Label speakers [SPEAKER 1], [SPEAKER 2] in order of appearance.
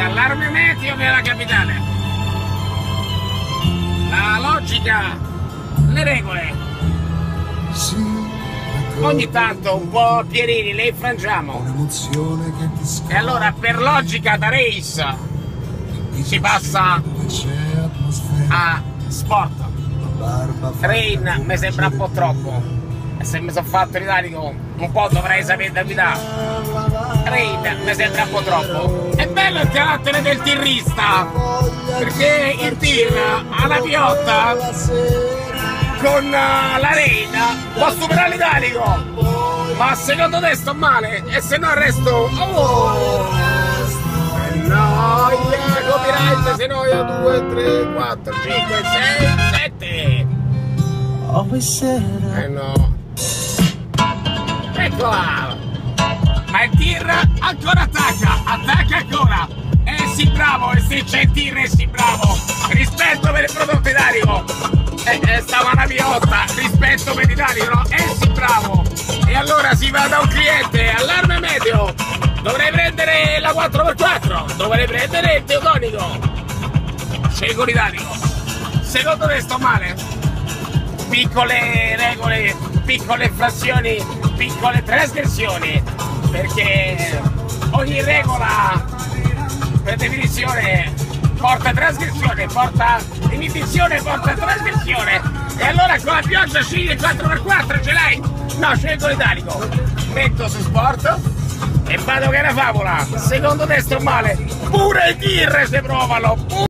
[SPEAKER 1] allarme meteo della capitale. La logica, le regole. Ogni tanto un po' Pierini le infrangiamo. E allora per logica da race si passa a sport. Train mi sembra un po' troppo. E se mi sono fatto l'italico un po' dovrei sapere da guidare. Train mi sembra un po' troppo. È bello il carattere del tirrista, perché il tir alla piotta con la Reina può superare l'italico, ma secondo te sto male e se no resto no, copyright, se no io 2, 3, 4, 5, 6, 7 no, eccola, ma il tir ancora attacca ancora, sì bravo, e sì c'è il tir, e sì bravo, rispetto per il prodotto italico. Stava una piotta, rispetto per l'Italia, no? Sì, bravo! E allora si va da un cliente, allarme meteo, dovrei prendere la 4x4, dovrei prendere il teutonico, scelgo l'italico. Secondo te sto male? Piccole regole, piccole infrazioni, piccole trasgressioni, perché ogni regola per definizione porta trasgressione, porta inibizione, porta trasgressione. E allora con la pioggia scegli il 4x4, ce l'hai? No, scelgo l'italico. Metto su sport e vado che è una favola. Secondo te sto male? Pure i tir si provano.